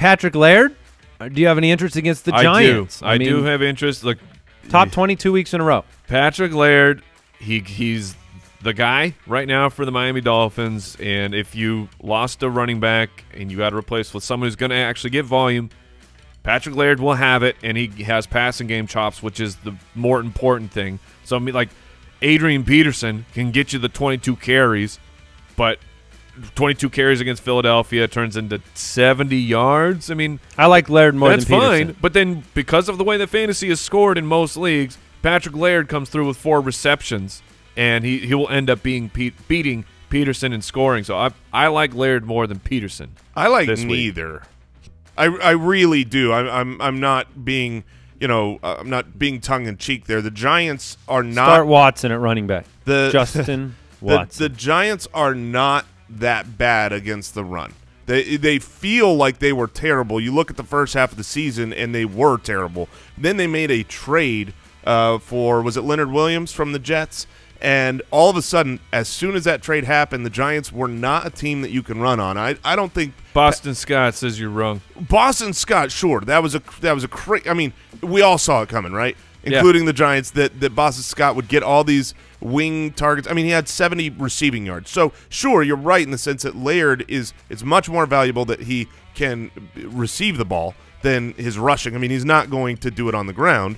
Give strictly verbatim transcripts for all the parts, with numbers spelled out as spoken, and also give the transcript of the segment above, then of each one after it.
Patrick Laird? Or do you have any interest against the I Giants? Do. I, I mean, do have interest. Look, top twenty-two weeks in a row. Patrick Laird, he he's the guy right now for the Miami Dolphins. And if you lost a running back and you got to replace with someone who's going to actually get volume, Patrick Laird will have it, and he has passing game chops, which is the more important thing. So, I mean, like, Adrian Peterson can get you the twenty-two carries, but twenty-two carries against Philadelphia turns into seventy yards. I mean, I like Laird more that's than Peterson. fine, but then because of the way that fantasy is scored in most leagues, Patrick Laird comes through with four receptions, and he, he will end up being pe beating Peterson in scoring. So I I like Laird more than Peterson. I like this neither. Week. I I really do. I, I'm I'm not being you know uh, I'm not being tongue in cheek there. The Giants are not Start Watson at running back. The Justin the, Watson. The Giants are not that bad against the run. They they feel like they were terrible. You look at the first half of the season, and they were terrible. Then they made a trade uh, for, was it Leonard Williams from the Jets? And all of a sudden, as soon as that trade happened, the Giants were not a team that you can run on. I I don't think Boston Scott says you're wrong. Boston Scott, sure, that was a that was a cra I mean, we all saw it coming, right? Including yeah. the Giants, that that Boston Scott would get all these wing targets. I mean, he had seventy receiving yards. So sure, you're right in the sense that Laird is it's much more valuable that he can receive the ball than his rushing. I mean, he's not going to do it on the ground.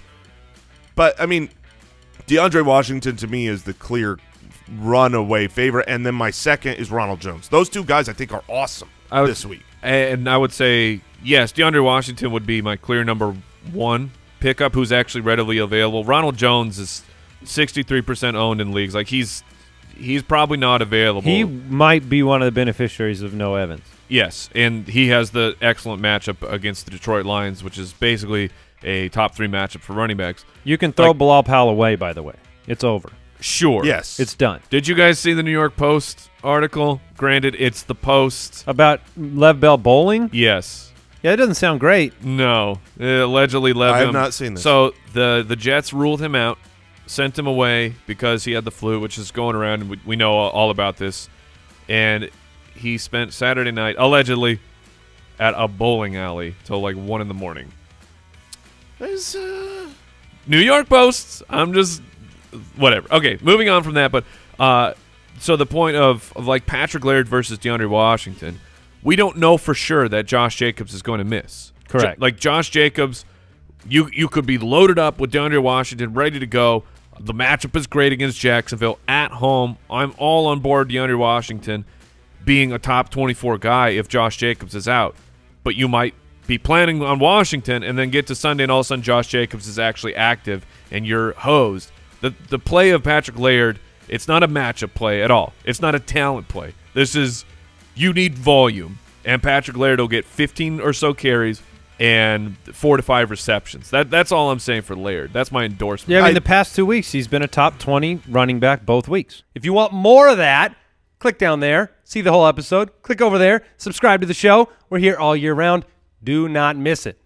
But I mean, DeAndre Washington to me is the clear runaway favorite, and then my second is Ronald Jones. Those two guys I think are awesome would, this week. And I would say yes, DeAndre Washington would be my clear number one pickup, who's actually readily available. Ronald Jones is sixty-three percent owned in leagues. Like he's he's probably not available. He might be one of the beneficiaries of no Evans. Yes, and he has the excellent matchup against the Detroit Lions, which is basically a top three matchup for running backs. You can throw like, Bilal Powell away, by the way. It's over. Sure. Yes. It's done. Did you guys see the New York Post article? Granted, it's the Post. About Lev Bell bowling? Yes. Yeah, it doesn't sound great. No. Uh, allegedly, Lev I have him. not seen this. So the, the Jets ruled him out, sent him away because he had the flu, which is going around, and we, we know all about this. And he spent Saturday night, allegedly, at a bowling alley till like one in the morning. There's uh, New York Post. I'm just whatever. Okay, moving on from that. But uh, so the point of, of like Patrick Laird versus DeAndre Washington, we don't know for sure that Josh Jacobs is going to miss. Correct. Jo like Josh Jacobs, you you could be loaded up with DeAndre Washington, ready to go. The matchup is great against Jacksonville at home. I'm all on board DeAndre Washington being a top twenty-four guy if Josh Jacobs is out. But you might be planning on Washington and then get to Sunday and all of a sudden Josh Jacobs is actually active and you're hosed. The, the play of Patrick Laird, it's not a matchup play at all. It's not a talent play. This is you need volume, and Patrick Laird will get fifteen or so carries and four to five receptions. That That's all I'm saying for Laird. That's my endorsement. Yeah, I mean, I, the past two weeks, he's been a top twenty running back both weeks. If you want more of that, click down there, see the whole episode, click over there, subscribe to the show. We're here all year round. Do not miss it.